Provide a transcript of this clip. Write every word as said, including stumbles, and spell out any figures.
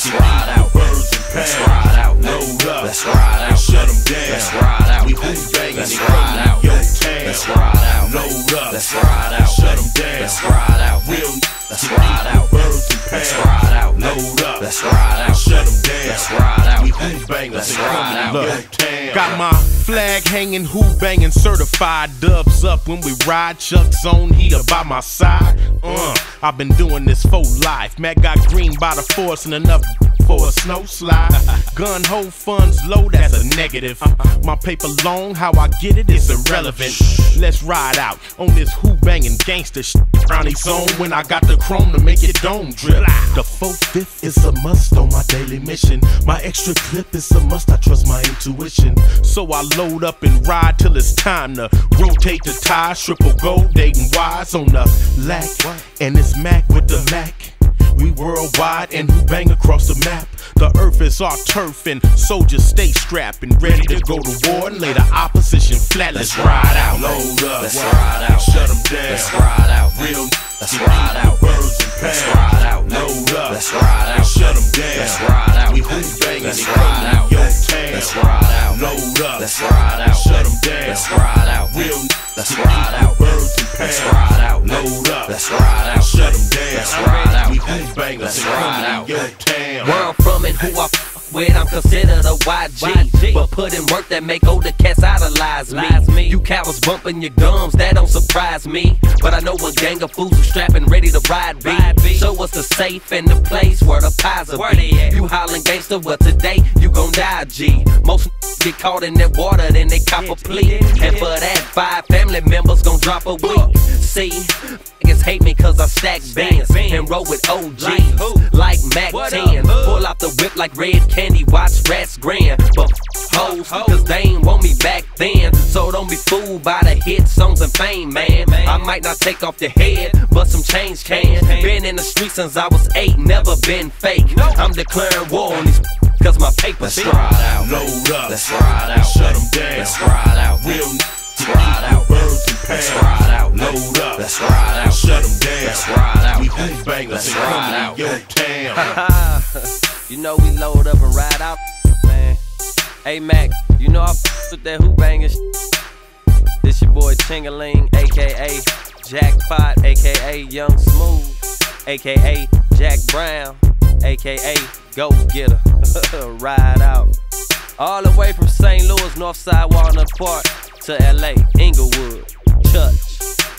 Let's ride out. Birds and Let's ride out. Load up. Let's ride out. Shut them down. Let's ride out. We hoop banging. Let's ride out. Yo town. Let's ride out. Load up. Let's ride out. Shut them down. Let's ride out. Real. Let's ride out. Birds and Let's ride out. Load up. Let's ride out. Shut them down. Let's ride out. We hoop banging. Let's ride out. Yo town. Got my flag hanging, hoop banging, certified. Dubs up when we ride. Chuck's on heater by my side. Uh, I've been doing this for life. Mack got green by the force and enough for a snow slide. Gun ho funds low, that's a negative. My paper long, how I get it is irrelevant. Let's ride out on this hoop banging gangster shit. Brownie zone when I got the chrome to make it dome drip. The four-fifth is a must on my daily mission. My extra clip is a must, I trust my intuition. So I load up and ride till it's time to rotate the tires. Triple gold, dating wise on the lack. And it's Mack with the Mack. We worldwide and who bang across the map. The earth is our turf and soldiers stay strapped and ready to go to war and lay the opposition flat. Let's ride out. Load up. Let's ride out. Shut them down. Let's ride out. Real. Let's ride out. Birds and pounds. Let's ride out. Load up. Let's ride out. Shut them down. Let's ride out. We hoop banging. Let's ride out. Yo town. Let's ride out. Load up. Let's ride out. Shut them down. Let's ride out. Real. Let's ride out. Birds and pounds. Let's ride out. Load up. Let's ride out. Shut them down. Let's ride out. We hoop banging. Let's ride out. Yo town. Where I'm from and who I f with, I'm considered a Y G. But put in work that make older cats idolize me. You cowards bumping your gums, that don't surprise me. But I know a gang of fools who strapping ready to ride B. Show us the safe and the place where the pies are be. You hollering gangster, well today you gon' die G. Most get caught in that water, then they cop a plea. And for that, five family members gon' drop a week. See, niggas hate me cause I stack bands and roll with O Gs like Mack ten. Pull out the whip like red candy, watch rats grin. But hoes, cause they ain't want me back then. So don't be fooled by the hit songs and fame, man. I might not take off your head, but some change can. Been in the streets since I was eight, never been fake. I'm declaring war on these cause my paper's Let's ride out. Load up. Let's ride out. Shut them down. Let's ride out. Real. Let's ride out. Birds and pounds. Let's ride out. Load up. Let's ride out. Shut them down. Let's ride out. We hoop banging. Let's ride out. Yo town. You know we load up and ride out, man. Hey Mack, you know I f with that hoop banging sh. This your boy Chingy, aka Jackpot, aka Young Smooth, aka Jack Brown, aka Go Getter. Ride out. All the way from Saint Louis, Northside Walnut Park to L A, Inglewood, Church.